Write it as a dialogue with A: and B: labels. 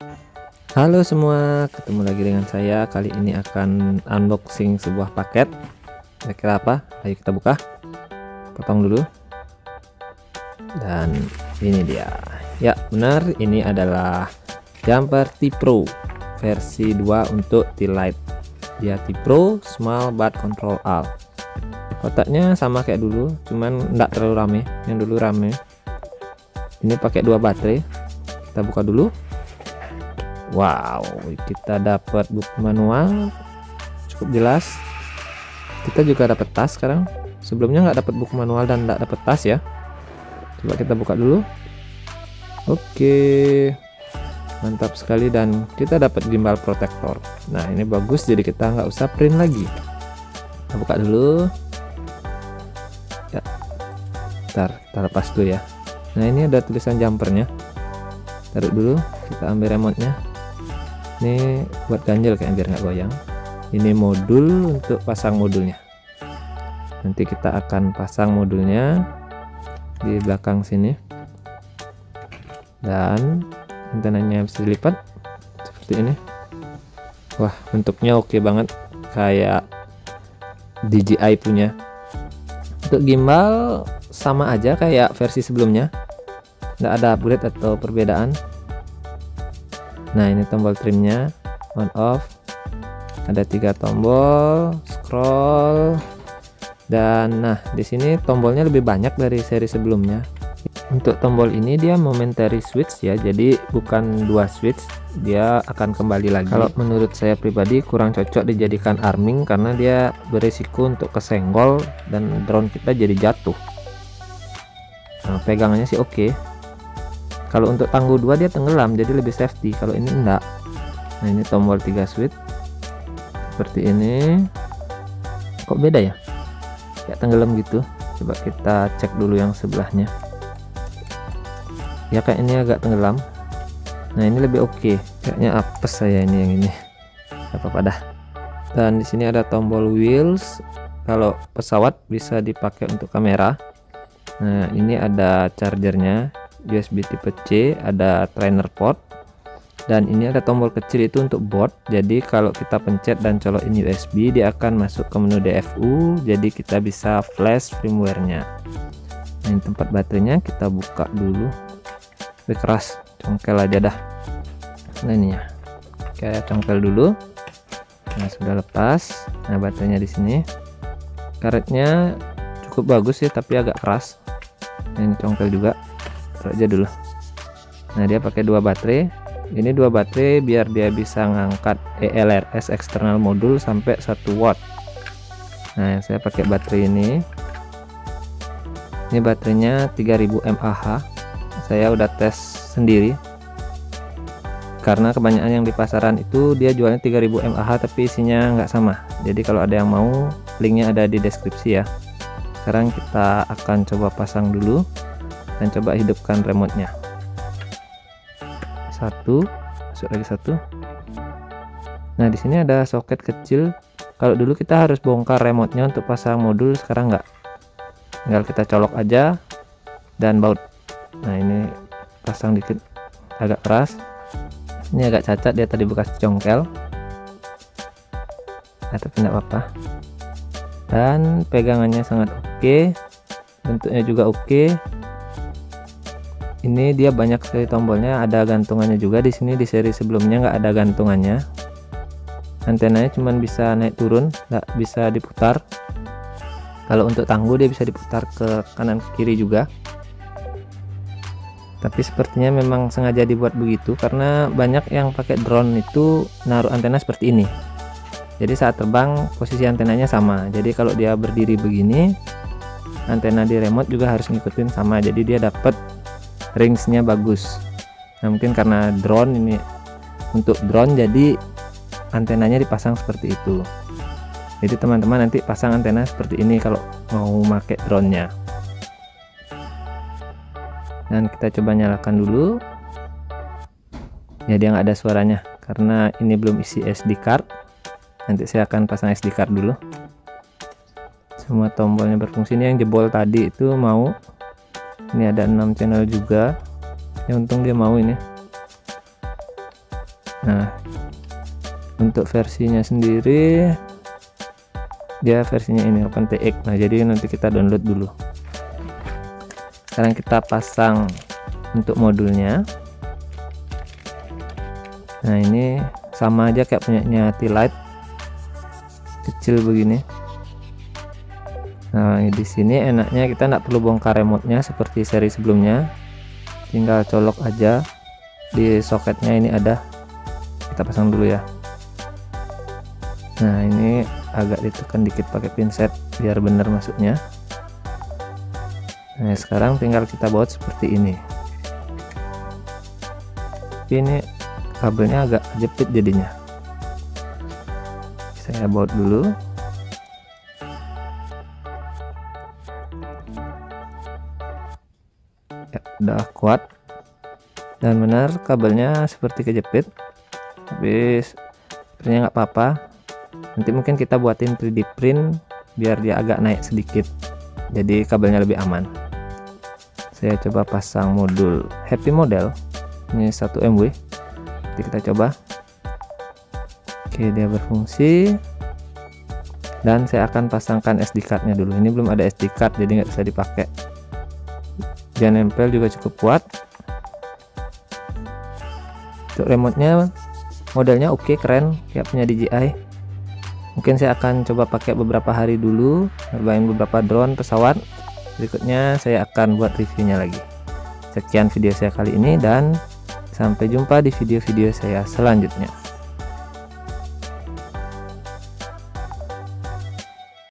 A: Halo semua, ketemu lagi dengan saya. Kali ini akan unboxing sebuah paket. Kira-kira apa? Ayo kita buka. Potong dulu. Dan ini dia. Ya, benar, ini adalah jumper T-Pro versi 2 untuk T-Lite. Dia T-Pro Small Butt Control All. Kotaknya sama kayak dulu, cuman enggak terlalu rame. Yang dulu rame. Ini pakai 2 baterai. Kita buka dulu. Wow, kita dapat buku manual cukup jelas. Kita juga dapat tas sekarang. Sebelumnya nggak dapat buku manual dan nggak dapat tas ya. Coba kita buka dulu. Oke, mantap sekali, dan kita dapat gimbal protector. Nah, ini bagus, jadi kita nggak usah print lagi. Kita buka dulu. Ya, ntar kita lepas dulu ya. Nah, ini ada tulisan jumpernya. Taruh dulu, kita ambil remote-nya. Ini buat ganjel kayak biar nggak goyang. Ini modul untuk pasang modulnya. Nanti kita akan pasang modulnya di belakang sini, dan antenanya bisa dilipat seperti ini. Wah, bentuknya oke banget, kayak DJI punya. Untuk gimbal sama aja kayak versi sebelumnya, nggak ada upgrade atau perbedaan. Nah, ini tombol trimnya, on off, ada 3 tombol, scroll, dan nah di sini tombolnya lebih banyak dari seri sebelumnya. Untuk tombol ini dia momentary switch ya, jadi bukan 2 switch, dia akan kembali lagi. Kalau menurut saya pribadi kurang cocok dijadikan arming karena dia berisiko untuk kesenggol dan drone kita jadi jatuh. Nah, pegangannya sih oke. Kalau untuk tangguh 2 dia tenggelam, jadi lebih safety. Kalau ini enggak. Nah, ini tombol 3 switch seperti ini. Kok beda ya? Kayak tenggelam gitu. Coba kita cek dulu yang sebelahnya. Ya, kayak ini agak tenggelam. Nah, ini lebih oke. Kayaknya apes saya ini yang ini. Apa-apa dah. Dan di sini ada tombol wheels. Kalau pesawat bisa dipakai untuk kamera. Nah, ini ada chargernya. USB tipe C, ada trainer port, dan ini ada tombol kecil itu untuk board. Jadi kalau kita pencet dan colokin USB, dia akan masuk ke menu DFU, jadi kita bisa flash firmware-nya. Nah, ini tempat baterainya, kita buka dulu. Lebih keras, congkel aja dah. Nah, ini ya, kayak congkel dulu. Nah, sudah lepas. Nah, baterainya di sini. Karetnya cukup bagus ya, tapi agak keras. Nah, ini congkel juga. Aja dulu. Nah, dia pakai 2 baterai. Ini 2 baterai biar dia bisa ngangkat ELRS external modul sampai 1 watt. Nah, saya pakai baterai ini. Ini baterainya 3000 mAh. Saya udah tes sendiri. Karena kebanyakan yang di pasaran itu dia jualnya 3000 mAh tapi isinya nggak sama. Jadi kalau ada yang mau, linknya ada di deskripsi ya. Sekarang kita akan coba pasang dulu. Dan coba hidupkan remote-nya. 1, masuk lagi 1. Nah, di sini ada soket kecil. Kalau dulu kita harus bongkar remote-nya untuk pasang modul, sekarang enggak. Tinggal kita colok aja dan baut. Nah, ini pasang dikit, agak keras. Ini agak cacat, dia tadi bekas congkel. Nah, tapi enggak apa-apa. Dan pegangannya sangat oke. Bentuknya juga oke. Ini dia banyak sekali tombolnya, ada gantungannya juga di sini. Di seri sebelumnya nggak ada gantungannya. Antenanya cuma bisa naik turun, nggak bisa diputar. Kalau untuk tangguh dia bisa diputar ke kanan ke kiri juga. Tapi sepertinya memang sengaja dibuat begitu karena banyak yang pakai drone itu naruh antena seperti ini. Jadi saat terbang posisi antenanya sama. Jadi kalau dia berdiri begini, antena di remote juga harus ngikutin sama. Jadi dia dapat range-nya bagus. Nah, mungkin karena drone ini untuk drone, jadi antenanya dipasang seperti itu. Jadi teman-teman nanti pasang antena seperti ini kalau mau pakai drone-nya. Dan kita coba nyalakan dulu. Ya, dia nggak ada suaranya karena ini belum isi SD card. Nanti saya akan pasang SD card dulu. Semua tombolnya berfungsi. Ini yang jebol tadi itu mau. Ini ada 6 channel juga. Ya, untung dia mau ini. Nah, untuk versinya sendiri dia versinya ini OpenTX. Nah, jadi nanti kita download dulu. Sekarang kita pasang untuk modulnya. Nah, ini sama aja kayak punyanya T-Lite, kecil begini. Nah, di sini enaknya kita nggak perlu bongkar remote-nya seperti seri sebelumnya, tinggal colok aja di soketnya. Ini ada, kita pasang dulu ya. Nah, ini agak ditekan dikit pakai pinset biar benar masuknya. Nah, sekarang tinggal kita baut seperti ini. Tapi ini kabelnya agak jepit jadinya. Saya baut dulu. Ya, udah kuat dan benar, kabelnya seperti kejepit, tapi sebenarnya nggak apa-apa. Nanti mungkin kita buatin 3D print biar dia agak naik sedikit, jadi kabelnya lebih aman. Saya coba pasang modul Happy Model, ini 1 MW. Nanti kita coba. Oke, dia berfungsi. Dan saya akan pasangkan SD card-nya dulu. Ini belum ada SD card, jadi nggak bisa dipakai. Dia nempel juga cukup kuat. Untuk remote-nya, modelnya oke, keren, kayak punya DJI. Mungkin saya akan coba pakai beberapa hari dulu, nyobain beberapa drone, pesawat. Berikutnya saya akan buat reviewnya lagi. Sekian video saya kali ini, dan sampai jumpa di video-video saya selanjutnya.